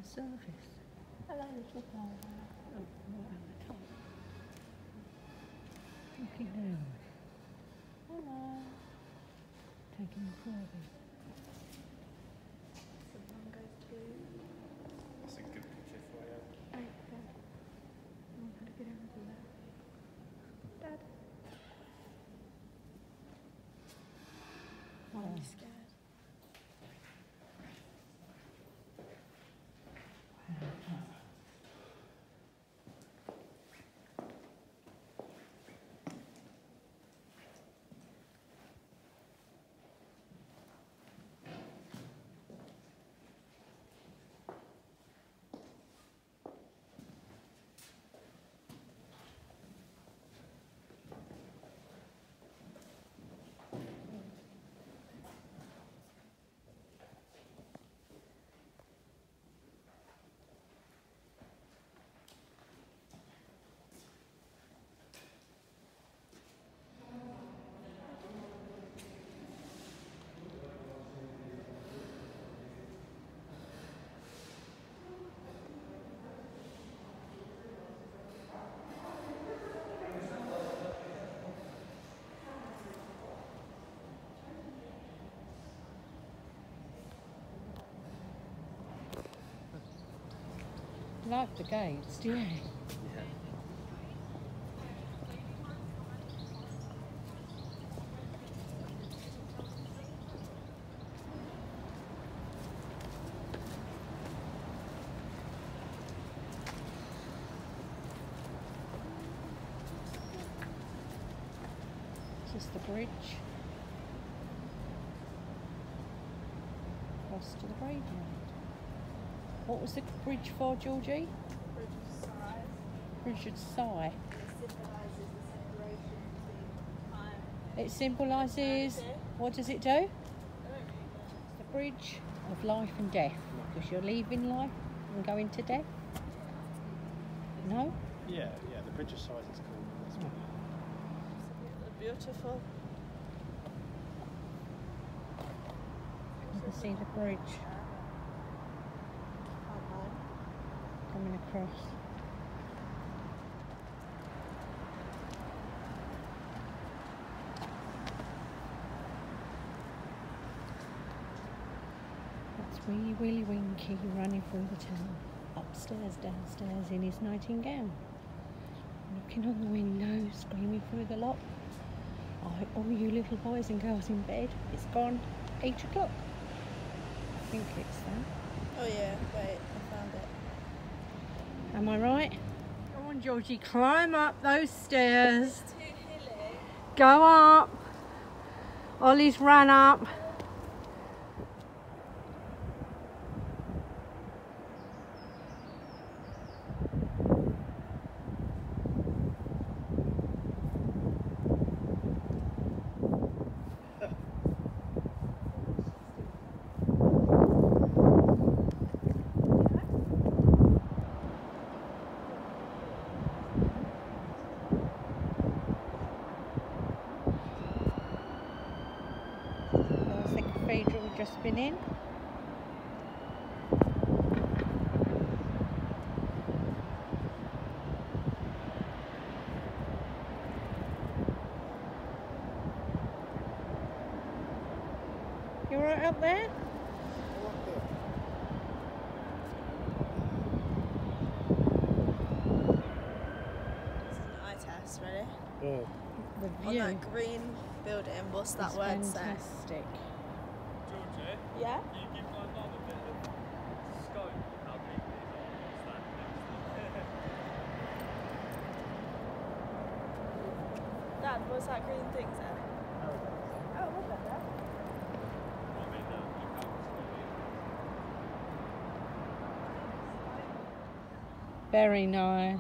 surface. Hello, little flower. Oh, right at the top. Looking down. Hello. Taking the Furby. Someone goes to. That's a good picture for you. Right, Dad. I'm going to get over there. Dad. Oh. I'm scared. Like the gates, do you? Yeah. Just the bridge. Across to the graveyard. What was the bridge for, Georgie? Bridge of Sighs. Bridge of Sigh. It symbolises the separation between time. It symbolises, what does it do? I don't really know. It's the bridge of life and death. Because you're leaving life and going to death. No? Yeah, the Bridge of Sighs is cool. That's Oh. Absolutely beautiful. You can see the bridge coming across. That's wee Willy Winky running through the town, upstairs, downstairs in his nightingale, knocking on the window, screaming through the lock. Oh, all you little boys and girls in bed, it's gone 8 o'clock. I think it's that. Oh yeah, wait, I found it. Am I right? Come on, Georgie, climb up those stairs. It's too hilly. Go up. Ollie's ran up. There's the cathedral we've just been in. You alright up there? This is an eye test, ready? Oh, The On view that green building, what's that is word say? fantastic. Georgie, Yeah? can you give my mum a bit of scope how big these are? Dad, what's that green thing say? Oh, look at that. Very nice.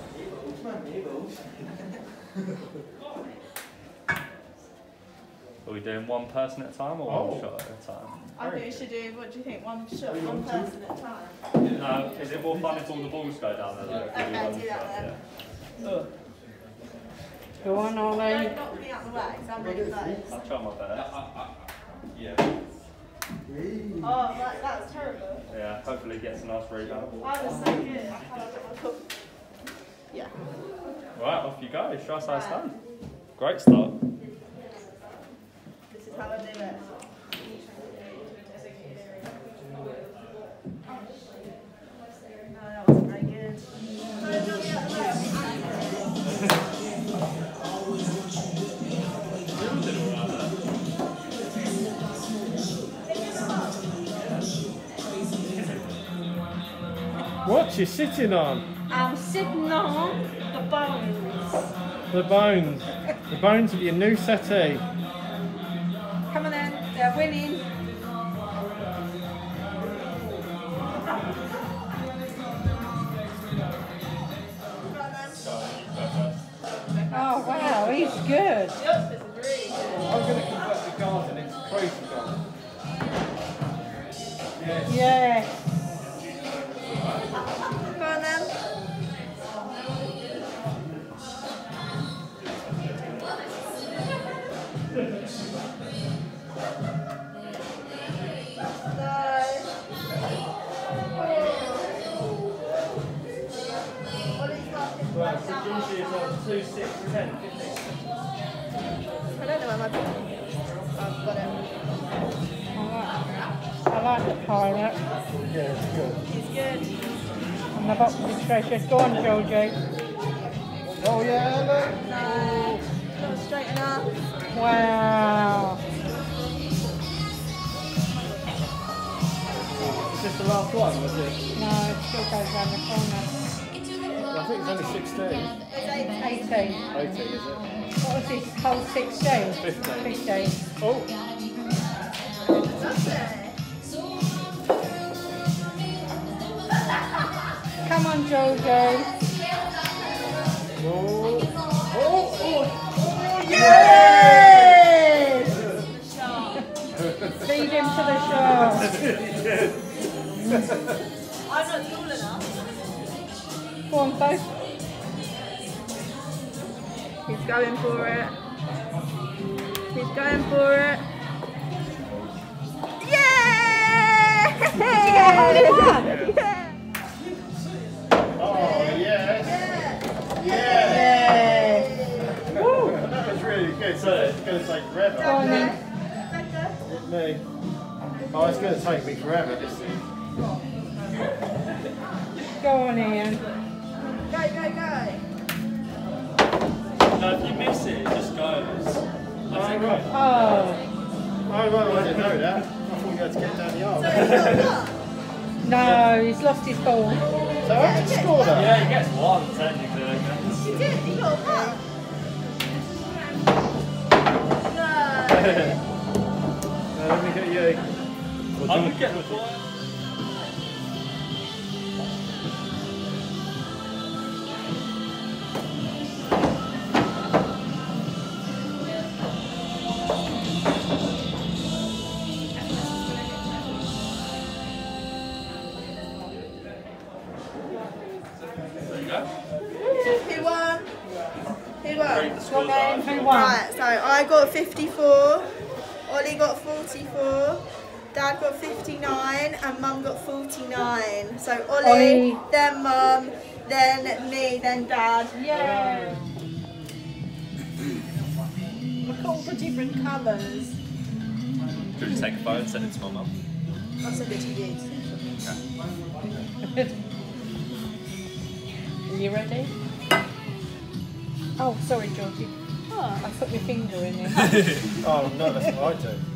Oh, we doing one person at a time or one shot at a time? I think we should do, what do you think, one shot, one person at a time? No, is it more fun if all the balls go down there though? If we Okay, one do that shot, then. yeah. Go on, Ollie. Don't knock me out the way, because I'm really close. I'll try my best. Yeah. Oh, that was terrible. Yeah, hopefully it gets a nice rebound. I was so good. I can't get my cup. Yeah. Right, off you go. Show us how it's done. Great start. This is how I do it. No, that wasn't very good. What you sitting on? I'm sitting on the bones. The bones. The bones of your new settee. Come on then, they're winning. Oh wow, he's good. Yup, this is really good. I'm going to convert the garden into crazy garden. Yes. Yeah. Go on then. Right, so usually it's on 2, 6, 10, 15. I don't know where my book is. I've got it. I like the pilot. Yeah, it's good. He's good. And the box is treasure. Go on, Georgie. Oh yeah, look. No, not straight enough. Wow. Is this the last one, was it? No, it still goes round the corner. I think it's only 16. 18. 18, is it? What was this? Whole 16? 15. 15. Oh, Come on, Georgie. oh, oh, oh. Yes! Feed him to the shark. I'm not tall enough. Go on, both. He's going for it. He's going for it. Yeah! Yeah! Oh, yes. Yeah! Yeah. Woo, that was really good. So it's going to take Go forever. on then. Hit me. Oh, it's going to take me forever, this thing. Go on, Ian. Go, go, go! No, if you miss it, it just goes. Oh, right. Oh. Oh, right, I didn't know that. I thought you had to get down the arm. So he's got what? No, he's lost his ball. So I did score that? Yeah, he gets one, technically, I guess. He did, he got what? No! Let me get you. I would get the ball. There you go. Who won? Who won? Read the scores then, out. who won? Right, so I got 54, Ollie got 44, Dad got 59, and Mum got 49. So Ollie, Ollie. then Mum, then me, then Dad. Yeah. Look all the different colours. Could you take a photo and send it to my mum? I'll send it to you. Are you ready? Oh, sorry, Georgie. Oh, I put my finger in there. Oh, no, that's what I do.